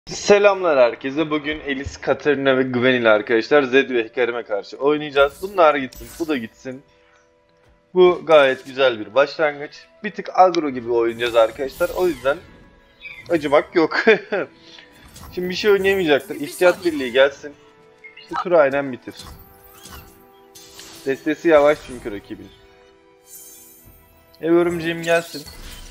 Selamlar herkese. Bugün Elis, Katarina ve Gwen ile arkadaşlar Zed ve Hikarim'e karşı oynayacağız. Bunlar gitsin, bu da gitsin. Bu gayet güzel bir başlangıç. Bir tık agro gibi oynayacağız arkadaşlar. O yüzden acımak yok. Şimdi bir şey oynayamayacaklar. İhtiyat birliği gelsin. İşte turu aynen bitir. Destesi yavaş çünkü rakibin. Ev örümceğim gelsin.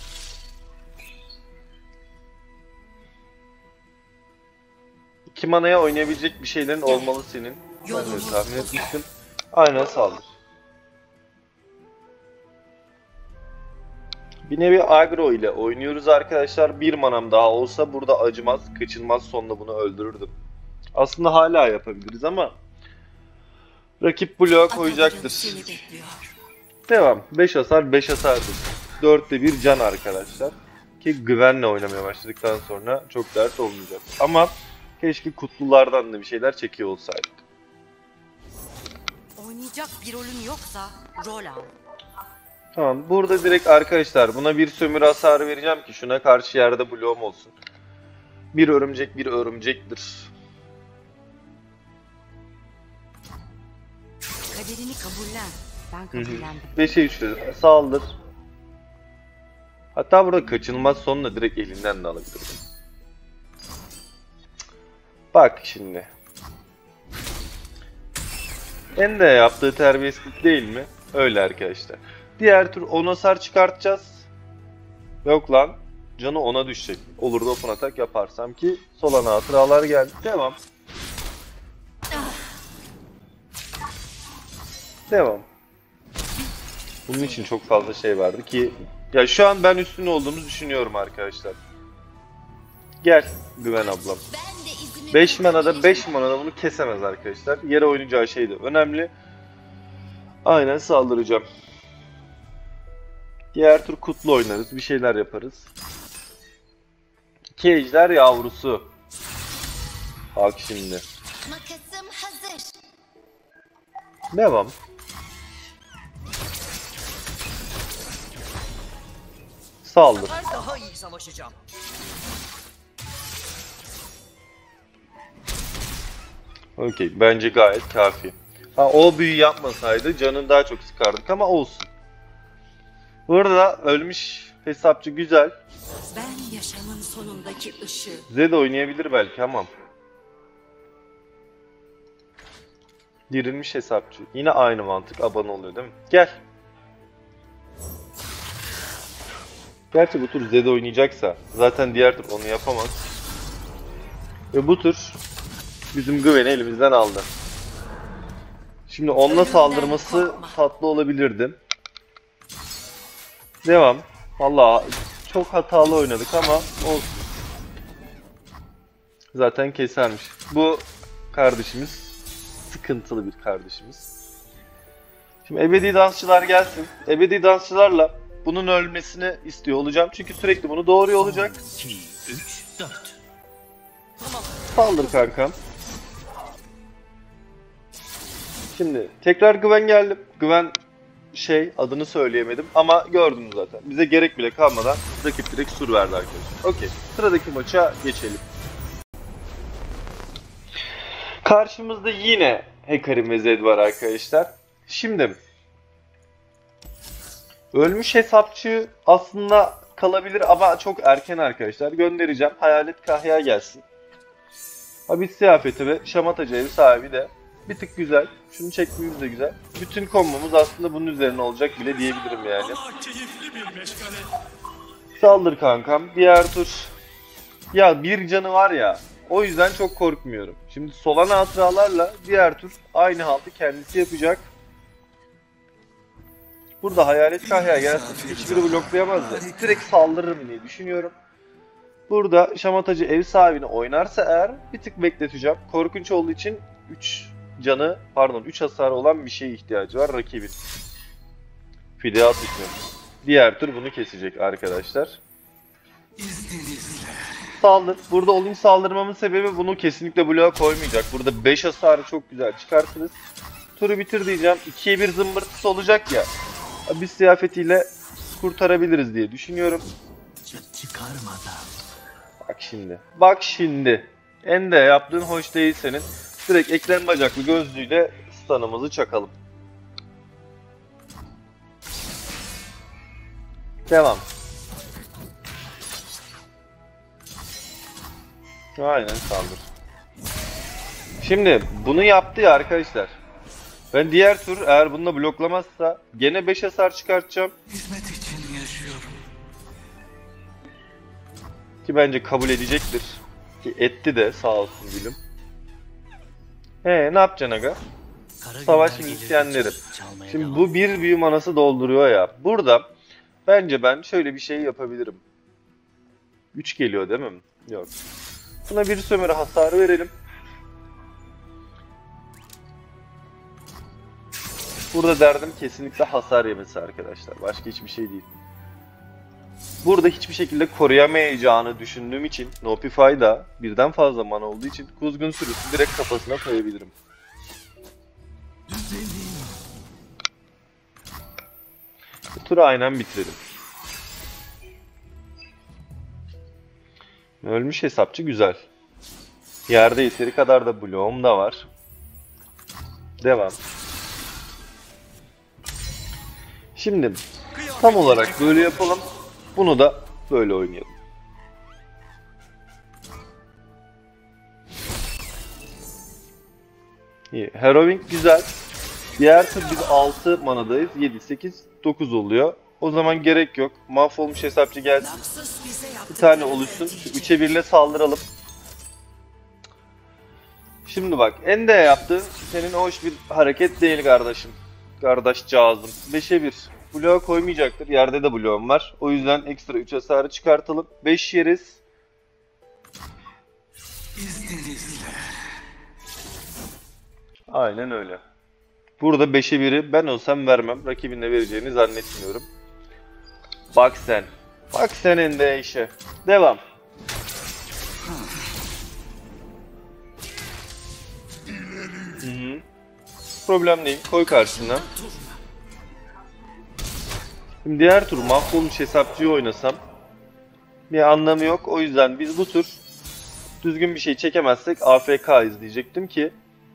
İki manaya oynayabilecek bir şeylerin olmalı senin. Ben de tahmin etmiştim. Aynen saldır. Bir nevi agro ile oynuyoruz arkadaşlar. Bir manam daha olsa burada acımaz, kaçılmaz sonunda bunu öldürürdüm. Aslında hala yapabiliriz ama rakip bloğa koyacaktır. Devam. 5 hasar 5 hasardır. 4'te 1 can arkadaşlar. Ki güvenle oynamaya başladıktan sonra çok dert olmayacak. Ama keşke kutlulardan da bir şeyler çekiyor olsaydık. Oynayacak bir rolün yoksa rol al. Tamam, burada direkt arkadaşlar buna bir sömürü hasarı vereceğim ki şuna karşı yerde bloğum olsun. Bir örümcek bir örümcektir. Kaderini kabullen. Ben kabullendim. 5'e 3'te saldır. Hatta burada kaçınılmaz sonla direkt elinden de alabilirim. Bak şimdi. En de yaptığı terbiyesizlik değil mi? Öyle arkadaşlar. Diğer tur 10 hasar çıkartacağız. Yok lan. Canı 10'a düşecek. Olur da open atak yaparsam ki Solana hatıralar geldi. Devam. Devam. Bunun için çok fazla şey vardı ki ya şu an ben üstün olduğumuzu düşünüyorum arkadaşlar. Gel Güven ablam. 5 manada 5 manada bunu kesemez arkadaşlar. Yere oynayacağı şey de önemli. Aynen saldıracağım. Diğer tur kutlu oynarız. Bir şeyler yaparız. 2 ejder yavrusu. Bak şimdi. Makasım hazır. Devam. Saldır. Daha iyi savaşacağım. Okey. Bence gayet kafi. Ha, o büyü yapmasaydı canını daha çok sıkardık ama olsun. Burada ölmüş hesapçı güzel. Ben yaşamın sonundaki ışığı. Zed oynayabilir belki ama. Dirilmiş hesapçı. Yine aynı mantık. Abone oluyor değil mi? Gel. Gerçi bu tur Zed oynayacaksa zaten diğer tur onu yapamaz. Ve bu tur bizim Gwen'i elimizden aldı. Şimdi onunla saldırması tatlı olabilirdi. Devam. Vallahi çok hatalı oynadık ama olsun. Zaten kesermiş. Bu kardeşimiz sıkıntılı bir kardeşimiz. Şimdi ebedi dansçılar gelsin. Ebedi dansçılarla bunun ölmesini istiyor olacağım. Çünkü sürekli bunu doğruyor olacak. 2, 3, 4. Saldır kankam. Şimdi tekrar Gwen geldim. Gwen adını söyleyemedim ama gördünüz zaten. Bize gerek bile kalmadan rakip direkt sur verdi arkadaşlar. Okey. Sıradaki maça geçelim. Karşımızda yine Hikarim ve Zed var arkadaşlar. Şimdi ölmüş hesapçı aslında kalabilir ama çok erken arkadaşlar. Göndereceğim. Hayalet Kahya gelsin. Habis Ziyafeti ve Şamatacı ev sahibi de bir tık güzel. Şunu çekmemiz de güzel. Bütün kombomuz aslında bunun üzerine olacak bile diyebilirim yani. Saldır kankam. Diğer tur. Ya bir canı var ya. O yüzden çok korkmuyorum. Şimdi Solana hatıralarla diğer tur aynı haltı kendisi yapacak. Burada Hayalet Kahya gelsin. Hiçbiri bloklayamaz da. Direkt saldırırım diye düşünüyorum. Burada Şamatacı ev sahibini oynarsa eğer bir tık bekleteceğim. Korkunç olduğu için 3 hasarı olan bir şeye ihtiyacı var rakibin. Fide atışmıyor. Diğer tur bunu kesecek arkadaşlar. Saldır. Burada olum saldırmamın sebebi bunu kesinlikle bloğa koymayacak. Burada 5 hasarı çok güzel çıkartırız. Turu bitir diyeceğim. 2'ye 1 zımbırtısı olacak ya. Biz ziyafetiyle kurtarabiliriz diye düşünüyorum. Çıkarmadan. Bak şimdi. Bak şimdi. Ende yaptığın hoş değil senin. Direkt eklem bacaklı gözlüğüyle stun'ımızı çakalım. Devam. Aynen saldır. Şimdi bunu yaptı ya arkadaşlar. Ben diğer tur eğer bununla bloklamazsa gene 5 hasar çıkartacağım. Hizmet için yaşıyorum. Ki bence kabul edecektir. Ki etti de sağ olsun gülüm. Ne yapacaksın aga? Kara Savaş günler gelir, müzisyenlerim. çalmaya Şimdi devam. bu bir büyü manası dolduruyor ya. Burada bence ben şöyle bir şey yapabilirim. 3 geliyor değil mi? Yok. Buna bir sömürü hasarı verelim. Burada derdim kesinlikle hasar yemesi arkadaşlar. Başka hiçbir şey değil. Burada hiçbir şekilde koruyamayacağını düşündüğüm için Nopify'da birden fazla mana olduğu için kuzgun sürüsü direkt kafasına koyabilirim. Bu turu aynen bitirelim. Ölmüş hesapçı güzel. Yerde yeteri kadar da bloğum da var. Devam. Şimdi tam olarak böyle yapalım. Bunu da böyle oynayalım. İyi. Harrowing güzel. Diğer tur biz 6 manadayız. 7, 8, 9 oluyor. O zaman gerek yok. Mahvolmuş hesapçı gelsin. Naxos bize Bir yaptığı tane oluşsun. Şu 3'e 1'le saldıralım. Şimdi bak. Ende yaptı. Senin hoş bir hareket değil kardeşim. Kardeşcağızım. 5'e 1. Bloğa koymayacaktır. Yerde de bloğum var. O yüzden ekstra 3 hasarı çıkartalım. 5 yeriz. İzninizle. Aynen öyle. Burada 5'e 1'i ben olsam vermem. Rakibin de vereceğini zannetmiyorum. Bak sen. Bak senin de işe. Devam. Hı-hı. Problem değil. Koy karşısına. Şimdi diğer tur mahvolmuş hesapçıyı oynasam bir anlamı yok. O yüzden biz bu tur düzgün bir şey çekemezsek AFK izleyecektim ki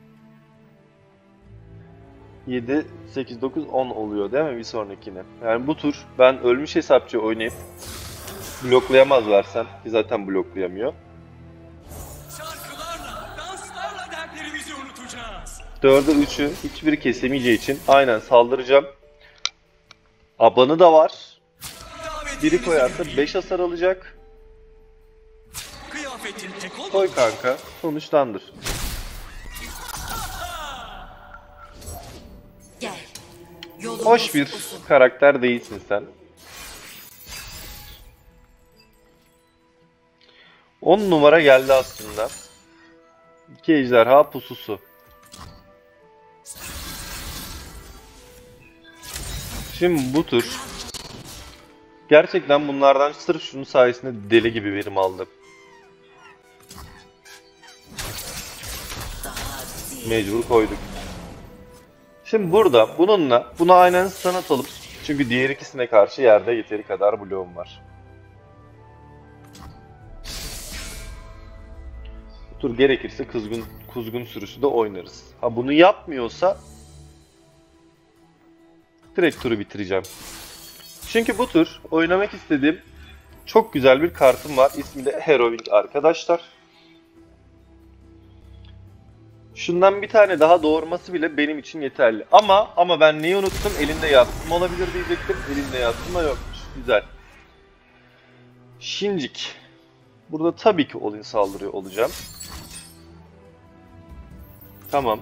7, 8, 9, 10 oluyor değil mi bir sonrakine? Yani bu tur ben ölmüş hesapçı oynayıp bloklayamazlarsa ki zaten bloklayamıyor. Şarkılarla, danslarla dertlerimizi unutacağız. 4'e 3'ü hiçbiri kesemeyeceği için aynen saldıracağım. Abanı da var. Biri koyarsa 5 hasar alacak. Kıyafetin tek Koy kanka. Sonuçlandır. Gel. Yolumuz Hoş bir uzun. karakter değilsin sen. 10 numara geldi aslında. 2 ejderha pususu. Şimdi bu tur gerçekten bunlardan sırf şunun sayesinde deli gibi verim aldım. Mecbur koyduk. Şimdi burada bununla buna aynen stun atalım. Çünkü diğer ikisine karşı yerde yeteri kadar bloğum var. Bu tur gerekirse kuzgun sürüsü de oynarız. Ha bunu yapmıyorsa direkt turu bitireceğim. Çünkü bu tur oynamak istediğim çok güzel bir kartım var. İsmi de Harrowing arkadaşlar. Şundan bir tane daha doğurması bile benim için yeterli. Ama ben neyi unuttum? Elinde yatsım olabilir diyecektim. Elinde yatsım da yokmuş. Güzel. Şincik. Burada tabii ki all-in saldırıyor olacağım. Tamam.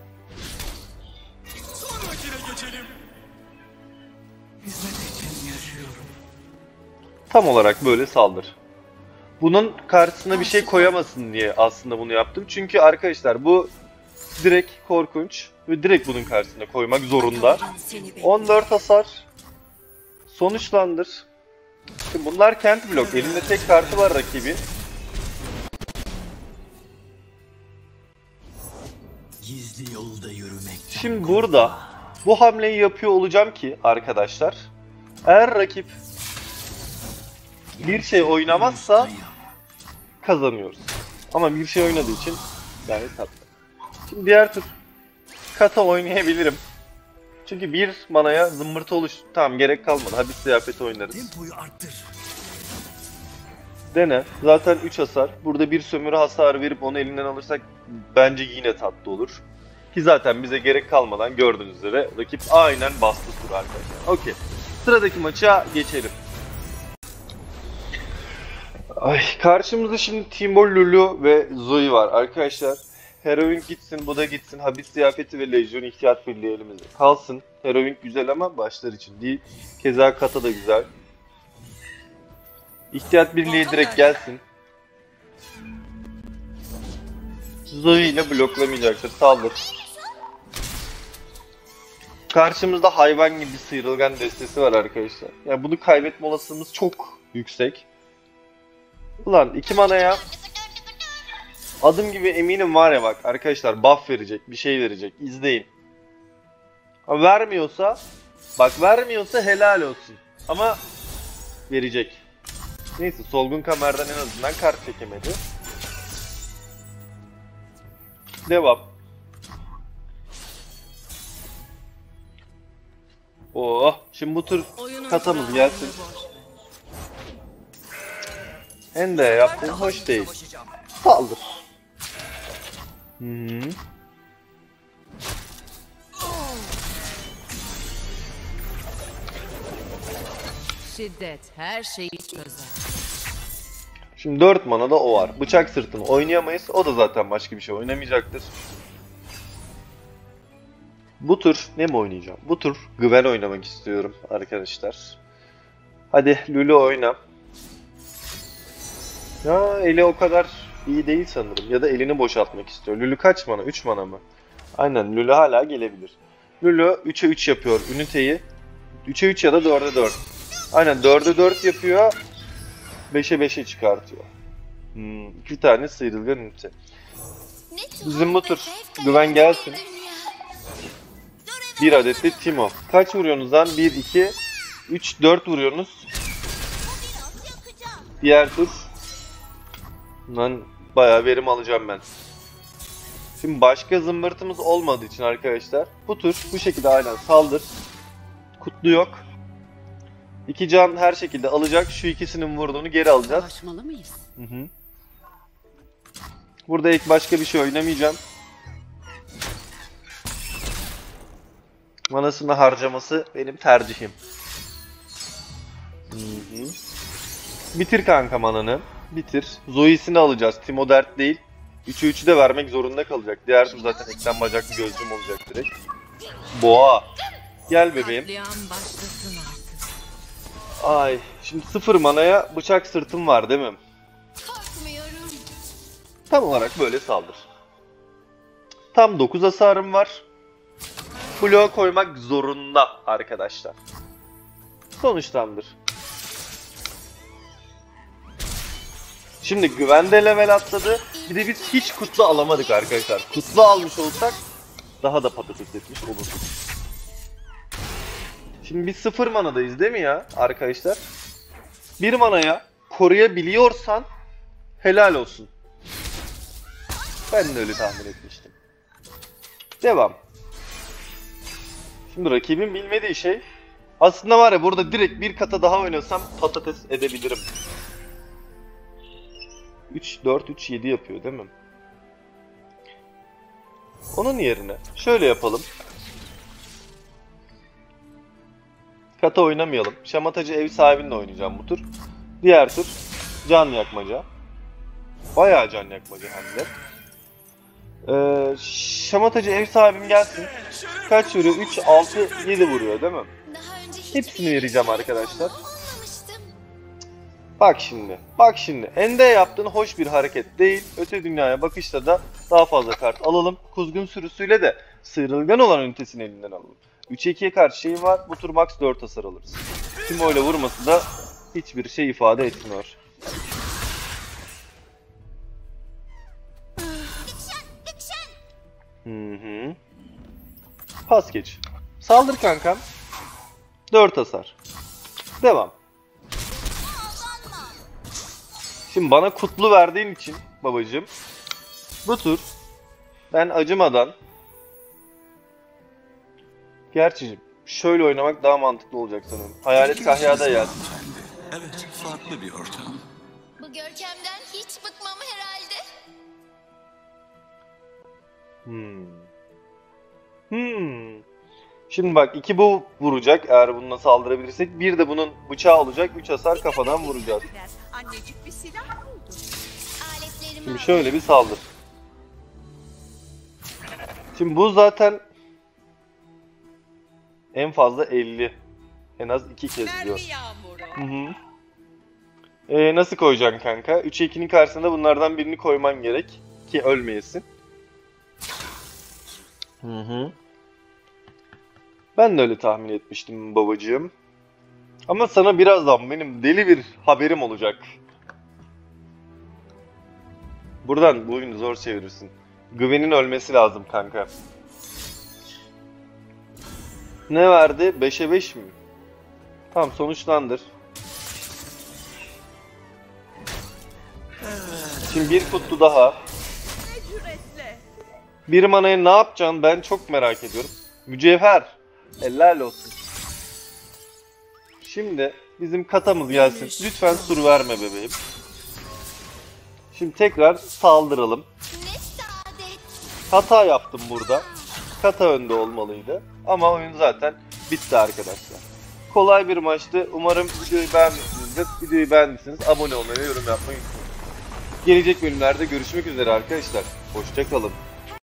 sonrakine geçelim. Hizmet için yaşıyorum. Tam olarak böyle saldır. Bunun karşısına bir şey koyamasın diye aslında bunu yaptım. Çünkü arkadaşlar bu direkt korkunç ve direkt bunun karşısına koymak zorunda. Seni bekliyor. 14 hasar. Sonuçlandır. Şimdi bunlar kent blok. Elinde tek kartı var rakibi. Gizli yolda yürümekten Şimdi burada bu hamleyi yapıyor olacağım ki arkadaşlar, eğer rakip bir şey oynamazsa kazanıyoruz. Ama bir şey oynadığı için gayet tatlı. Şimdi diğer tur kata oynayabilirim. Çünkü bir manaya zımbırtı tamam, gerek kalmadı. Habis ziyafeti oynarız. Tempoyu arttır. Dene. Zaten 3 hasar. Burada bir sömürü hasarı verip onu elinden alırsak bence yine tatlı olur. Ki zaten bize gerek kalmadan gördüğünüz üzere rakip aynen bastı tur arkadaşlar. Okey. Sıradaki maça geçelim. Ay, karşımızda şimdi Timo, Lulu ve Zoe var arkadaşlar. Heroing gitsin, bu da gitsin. Habis ziyafeti ve Lejyon ihtiyat birliği elimizde kalsın. Heroing güzel ama başlar için değil. Keza Kata da güzel. İhtiyat birliği direkt gelsin. Zoe ile bloklamayacaktır. Saldır. Karşımızda hayvan gibi sıyrılgan destesi var arkadaşlar. Yani bunu kaybetme olasılığımız çok yüksek. Ulan 2 manaya adım gibi eminim var ya, bak arkadaşlar, buff verecek, bir şey verecek. İzleyin. Ama vermiyorsa, bak vermiyorsa helal olsun. Ama verecek. Neyse, solgun kamerden en azından kart çekemedi. Devam. Oh, şimdi bu tur katamız gelsin. Ende yaptığın hoş değil. Saldır. Şiddet her şeyi çözer. Şimdi 4 mana da o var. Bıçak sırtını oynayamayız. O da zaten başka bir şey oynamayacaktır. Bu tur ne mi oynayacağım? Bu tur Gwen oynamak istiyorum arkadaşlar. Hadi Lulu oyna. Ya eli o kadar iyi değil sanırım. Ya da elini boşaltmak istiyor. Lulu kaç mana? 3 mana mı? Aynen, Lulu hala gelebilir. Lulu 3'e 3 yapıyor üniteyi. 3'e 3 ya da 4'e 4. Aynen 4'e 4 yapıyor. 5'e 5'e çıkartıyor. 2 tane sıyrılgan ünite. Bizim bu tur Gwen gelsin. 1 adet de Timo. Kaç vuruyorsunuz lan? 1, 2, 3, 4 vuruyorsunuz. Diğer tur bundan bayağı verim alacağım ben. Şimdi başka zımbırtımız olmadığı için arkadaşlar bu tur bu şekilde aynen saldır. Kutlu yok. 2 can her şekilde alacak. Şu ikisinin vurduğunu geri alacağız. Savaşmalı mıyız? Burada ilk başka bir şey oynamayacağım. Manasını harcaması benim tercihim. Bitir kanka mananı. Bitir. Zoe'sini alacağız. Timo dert değil. 3'e 3'ü de vermek zorunda kalacak. Diğer tur zaten ekran bacaklı gözlüm olacak direkt. Boğa. Gel bebeğim. Katliam başlasın artık. Ay. Şimdi 0 manaya bıçak sırtım var değil mi? Korkmuyorum. Tam olarak böyle saldır. Tam 9 hasarım var. Bloğa koymak zorunda arkadaşlar. Sonuçlandır. Şimdi Gwen de level atladı. Bir de biz hiç kutlu alamadık arkadaşlar. Kutlu almış olsak daha da patates etmiş olurduk. Şimdi biz 0 manadayız değil mi ya arkadaşlar? 1 manaya koruyabiliyorsan helal olsun. Ben de öyle tahmin etmiştim. Devam. Şimdi rakibin bilmediği şey, aslında var ya, burada direkt bir kata daha oynasam patates edebilirim. 3, 4, 3, 7 yapıyor değil mi? Onun yerine şöyle yapalım. Kata oynamayalım. Şamatacı ev sahibinle oynayacağım bu tur. Diğer tur can yakmaca. Bayağı can yakmaca hem de. Şamatacı ev sahibim gelsin. Kaç vuruyor? 3, 6, 7 vuruyor değil mi? Daha önce hiç Hepsini vereceğim arkadaşlar. anlamamıştım. Bak şimdi. Bak şimdi. Ende yaptığın hoş bir hareket değil. Öte dünyaya bakışta da daha fazla kart alalım. Kuzgun sürüsüyle de sıyrılgan olan ünitesini elinden alalım. 3'e 2'ye karşı şeyi var. Bu tur max 4 hasar alırız. Timo ile vurması da hiçbir şey ifade etmiyor. Pas geç. Saldır kankam. 4 hasar. Devam. Şimdi bana kutlu verdiğin için babacığım bu tur ben acımadan, gerçi şöyle oynamak daha mantıklı olacak sanırım. Hayalet Kahya'da yer. Evet, farklı bir ortam. Bu görkemden hiç bıkmam herhalde. Şimdi bak 2 bu vuracak eğer bununla saldırabilirsek. Bir de bunun bıçağı olacak. 3 hasar kafadan vuracağız. Annecik bir silah buldu. Aletlerimi Şimdi al. şöyle bir saldır. Şimdi bu zaten en fazla 50. En az 2 kez diyor. Yağmuru. Nasıl koyacaksın kanka? 3'e 2'nin karşısında bunlardan birini koyman gerek ki ölmeyesin. Ben de öyle tahmin etmiştim babacığım. Ama sana birazdan benim deli bir haberim olacak. Buradan bu oyunu zor çevirirsin. Gwen'in ölmesi lazım kanka. Ne verdi? 5'e 5 mi? Tamam, sonuçlandır. Şimdi bir kutlu daha. Ne cüretle. Bir manaya ne yapacaksın ben çok merak ediyorum. Mücevher. Helal olsun. Şimdi bizim katamız gelsin. Lütfen sur verme bebeğim. Şimdi tekrar saldıralım. Ne saadet. Hata yaptım burada. Kata önde olmalıydı. Ama oyun zaten bitti arkadaşlar. Kolay bir maçtı. Umarım videoyu beğenmişsinizdir. Videoyu beğendiyseniz abone olmayı ve yorum yapmayı unutmayın. Gelecek bölümlerde görüşmek üzere arkadaşlar. Hoşça kalın.